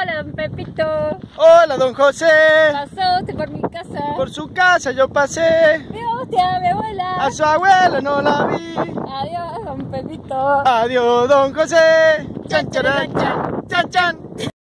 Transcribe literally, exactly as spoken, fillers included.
Hola, don Pepito. Hola, don José. Pasó usted por mi casa. Por su casa yo pasé. Vio usted a mi abuela. A su abuela no la vi. Adiós, don Pepito. Adiós, don José. Chan, chan, chan, chan, chan.